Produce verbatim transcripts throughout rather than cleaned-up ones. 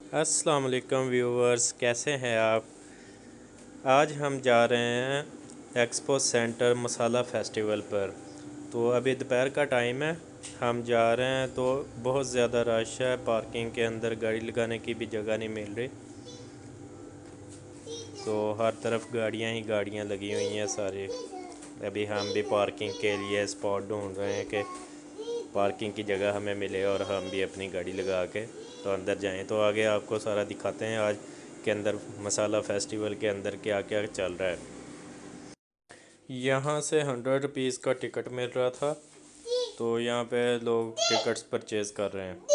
अस्सलाम वालेकुम व्यूवर्स, कैसे हैं आप। आज हम जा रहे हैं एक्सपो सेंटर मसाला फ़ेस्टिवल पर। तो अभी दोपहर का टाइम है, हम जा रहे हैं तो बहुत ज़्यादा रश है। पार्किंग के अंदर गाड़ी लगाने की भी जगह नहीं मिल रही, तो हर तरफ गाड़ियां ही गाड़ियां लगी हुई हैं सारी। अभी हम भी पार्किंग के लिए स्पॉट ढूंढ रहे हैं कि पार्किंग की जगह हमें मिले और हम भी अपनी गाड़ी लगा के तो अंदर जाएं। तो आगे आपको सारा दिखाते हैं आज के अंदर मसाला फ़ेस्टिवल के अंदर क्या क्या चल रहा है। यहाँ से हंड्रेड रुपीज़ का टिकट मिल रहा था, तो यहाँ पे लोग टिकट्स परचेज़ कर रहे हैं।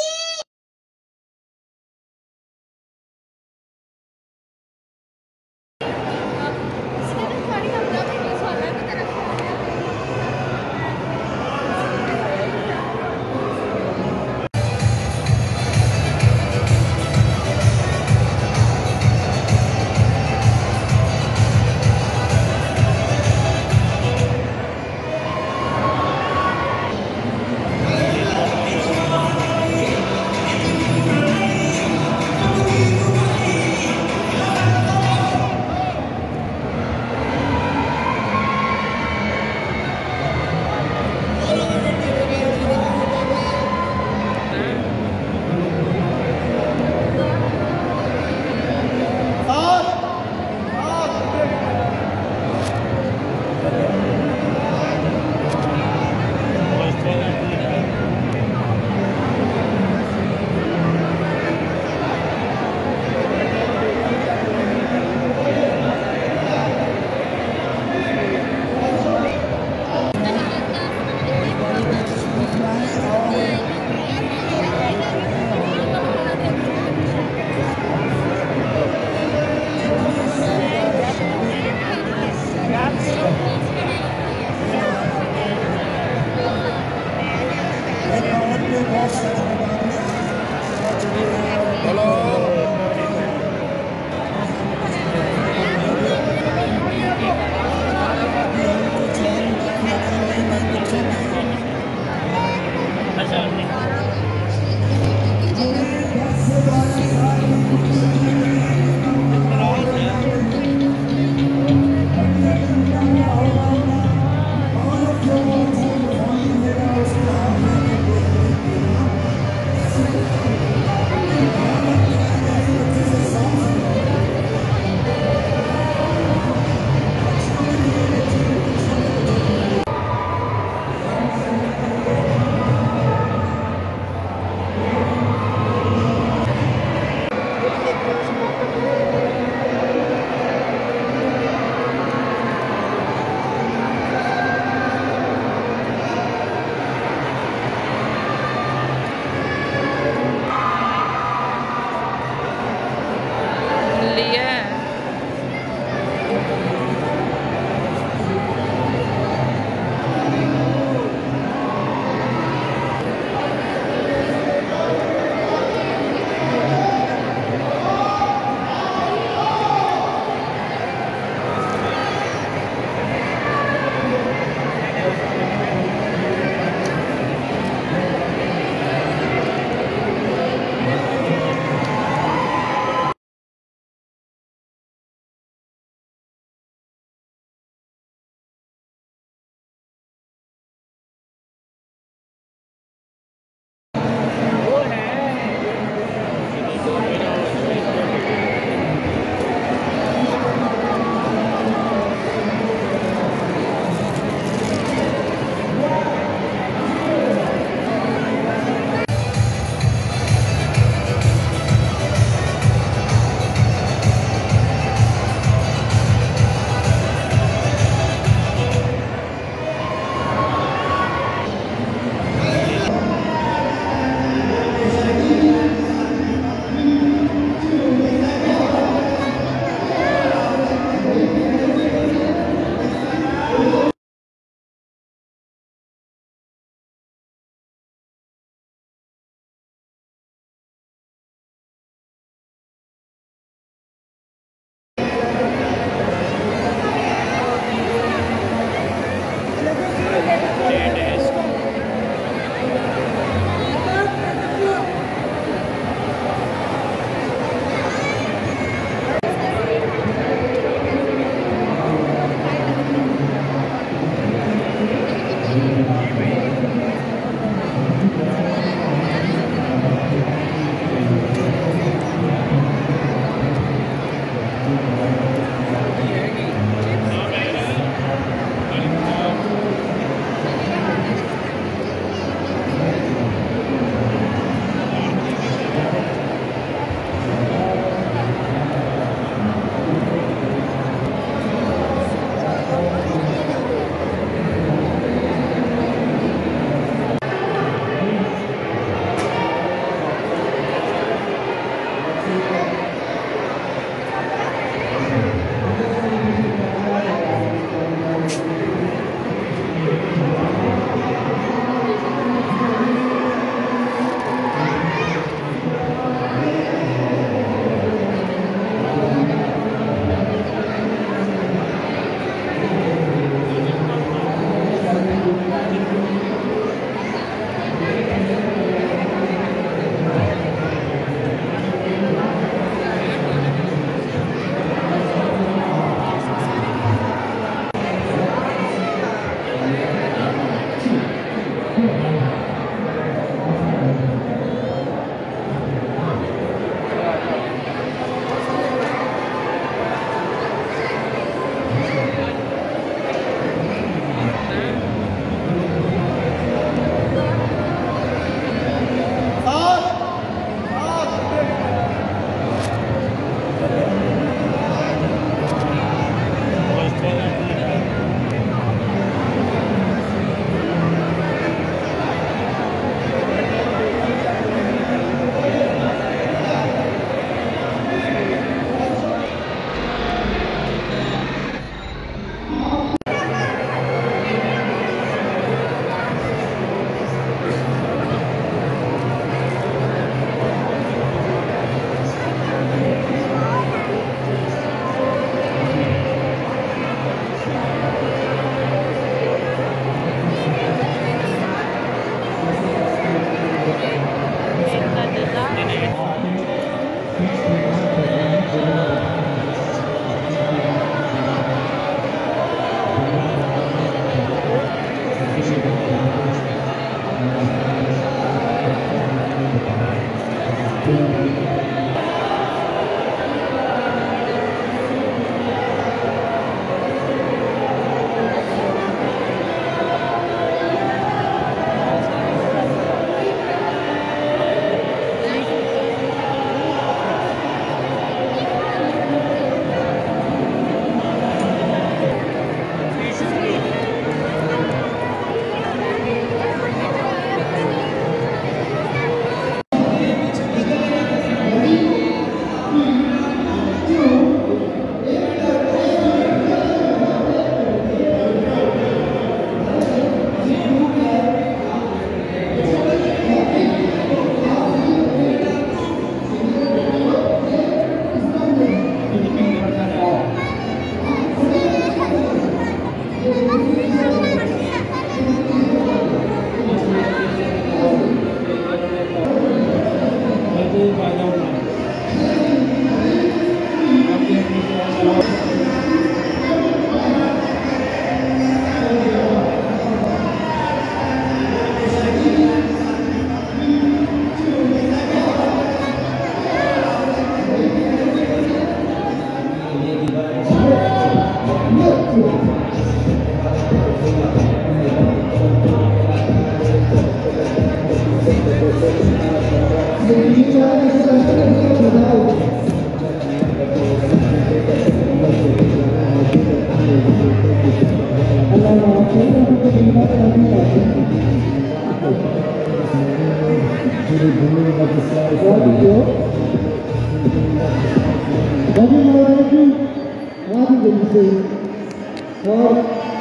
रवि महाराज जी आदि गति से और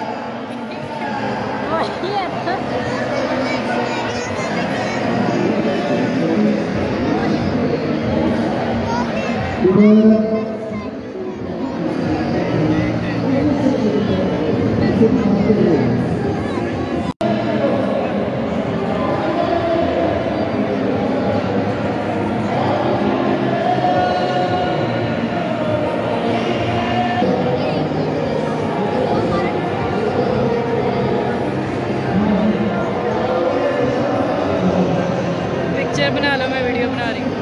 पिक्चर बना लो, मैं वीडियो बना रही हूँ।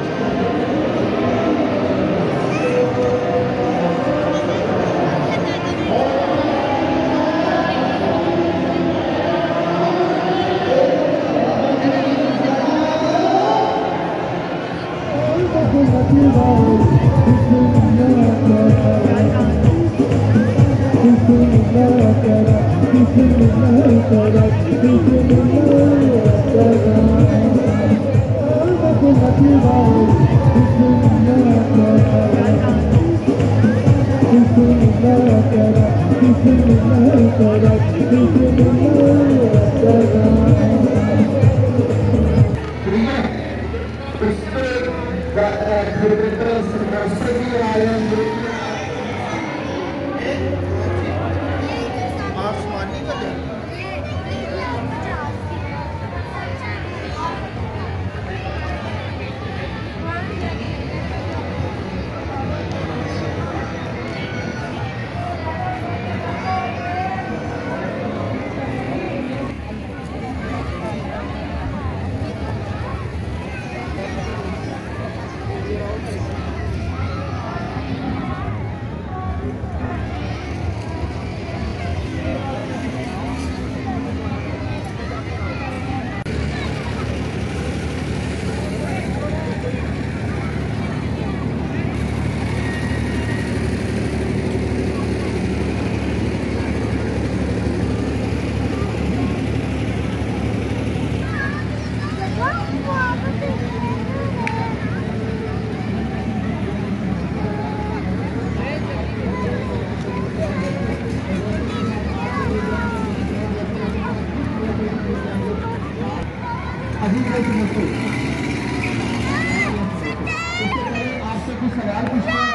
आपसे कुछ सवाल पूछना है,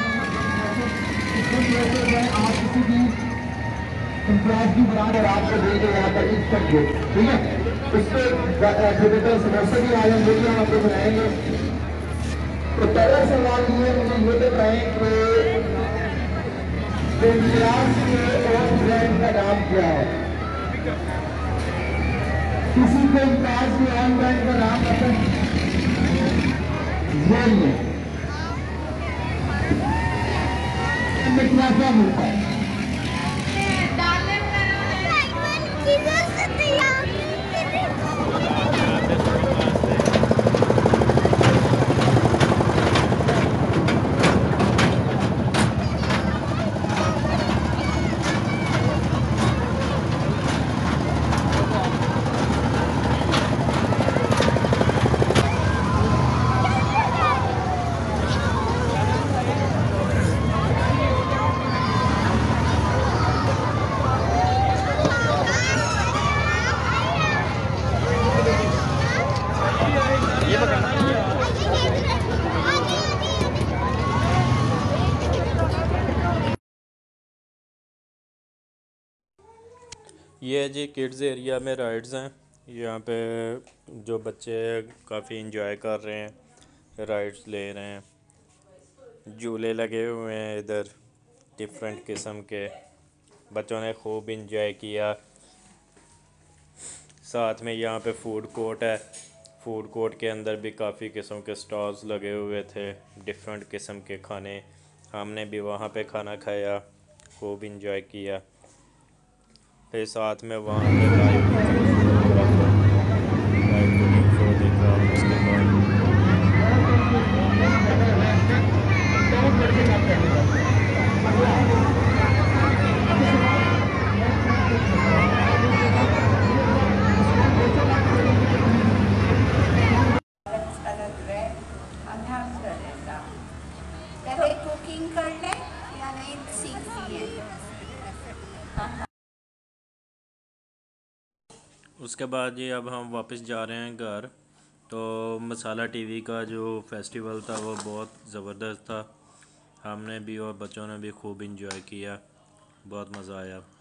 आप किसी भी इंफ्रास्ट्रक्चर की बना कर आपको देंगे यहाँ पर इस तक ठीक है। उस पर समोसे भी आए हम हम आपको बनाएंगे। तो पहला सवाल ये मुझे ये बताएं कि इंफ्रास्ट्रक्चर के और ब्रांड का नाम क्या है? किसी को इंफ्रास्ट्रक्चर के ऑन ब्रांड का नाम पता है? क्या क्या मिलता है? ये जी किड्स एरिया में राइड्स हैं। यहाँ पे जो बच्चे काफ़ी इंजॉय कर रहे हैं, राइड्स ले रहे हैं, झूले लगे हुए हैं इधर डिफरेंट किस्म के। बच्चों ने खूब इंजॉय किया। साथ में यहाँ पे फूड कोर्ट है। फूड कोर्ट के अंदर भी काफ़ी किस्म के स्टॉल्स लगे हुए थे, डिफरेंट किस्म के खाने। हमने भी वहाँ पे खाना खाया, खूब इंजॉय किया। फिर साथ में वहाँ पे लाइव लाइव शो देखा। उसके बाद Kasi cooking कुकिंग कर ले या नहीं सीखती है। उसके बाद ये अब हम वापस जा रहे हैं घर। तो मसाला टीवी का जो फेस्टिवल था वो बहुत ज़बरदस्त था। हमने भी और बच्चों ने भी खूब इंजॉय किया, बहुत मज़ा आया।